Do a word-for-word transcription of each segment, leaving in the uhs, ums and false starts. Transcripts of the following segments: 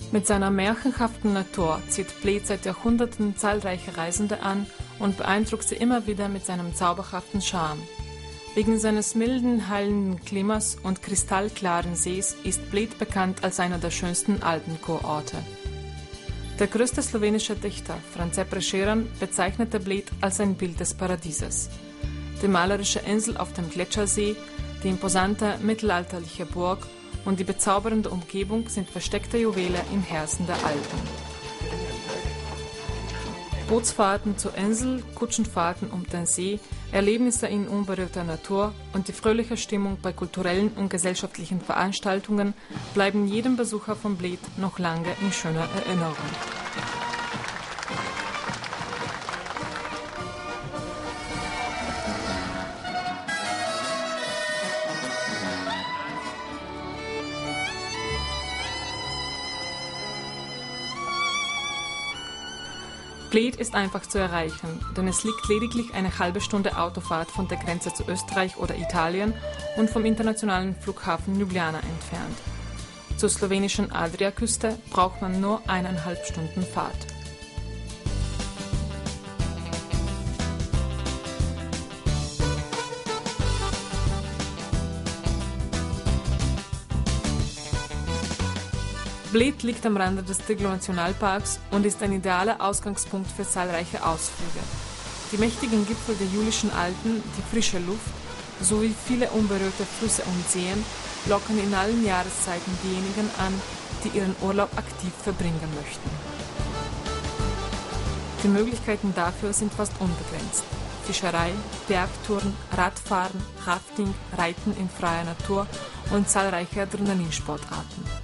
Mit seiner märchenhaften Natur zieht Bled seit Jahrhunderten zahlreiche Reisende an und beeindruckt sie immer wieder mit seinem zauberhaften Charme. Wegen seines milden, heilenden Klimas und kristallklaren Sees ist Bled bekannt als einer der schönsten Alpenkurorte. Der größte slowenische Dichter, Franze Prešeren, bezeichnete Bled als ein Bild des Paradieses. Die malerische Insel auf dem Gletschersee, die imposante mittelalterliche Burg und die bezaubernde Umgebung sind versteckte Juwele im Herzen der Alpen. Bootsfahrten zur Insel, Kutschenfahrten um den See, Erlebnisse in unberührter Natur und die fröhliche Stimmung bei kulturellen und gesellschaftlichen Veranstaltungen bleiben jedem Besucher von Bled noch lange in schöner Erinnerung. Bled ist einfach zu erreichen, denn es liegt lediglich eine halbe Stunde Autofahrt von der Grenze zu Österreich oder Italien und vom internationalen Flughafen Ljubljana entfernt. Zur slowenischen Adriaküste braucht man nur eineinhalb Stunden Fahrt. Bled liegt am Rande des Triglav-Nationalparks und ist ein idealer Ausgangspunkt für zahlreiche Ausflüge. Die mächtigen Gipfel der Julischen Alpen, die frische Luft sowie viele unberührte Flüsse und Seen locken in allen Jahreszeiten diejenigen an, die ihren Urlaub aktiv verbringen möchten. Die Möglichkeiten dafür sind fast unbegrenzt. Fischerei, Bergtouren, Radfahren, Rafting, Reiten in freier Natur und zahlreiche Adrenalinsportarten.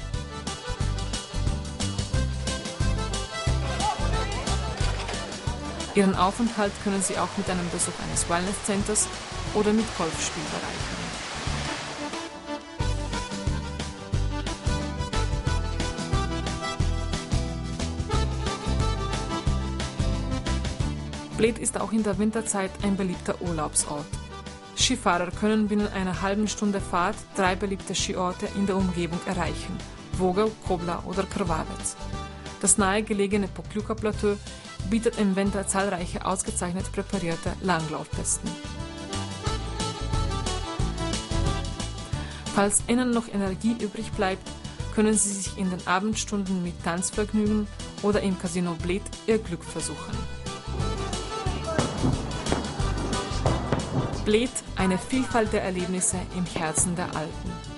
Ihren Aufenthalt können Sie auch mit einem Besuch eines Wellness-Centers oder mit Golfspiel bereichern. Bled ist auch in der Winterzeit ein beliebter Urlaubsort. Skifahrer können binnen einer halben Stunde Fahrt drei beliebte Skiorte in der Umgebung erreichen: Vogel, Kobla oder Krvavec. Das nahegelegene Pokljuka-Plateau bietet im Winter zahlreiche ausgezeichnet präparierte Langlaufpisten. Falls Ihnen noch Energie übrig bleibt, können Sie sich in den Abendstunden mit Tanzvergnügen oder im Casino Bled Ihr Glück versuchen. Bled, eine Vielfalt der Erlebnisse im Herzen der Alpen.